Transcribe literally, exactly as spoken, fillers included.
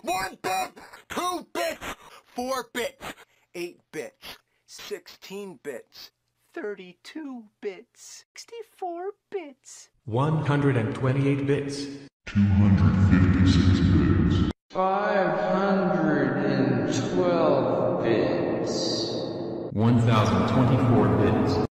one bit, two bits, four bits, eight bits, sixteen bits, thirty-two bits, sixty-four bits, one hundred twenty-eight bits, two hundred fifty-six bits, five hundred twelve bits, one thousand twenty-four bits.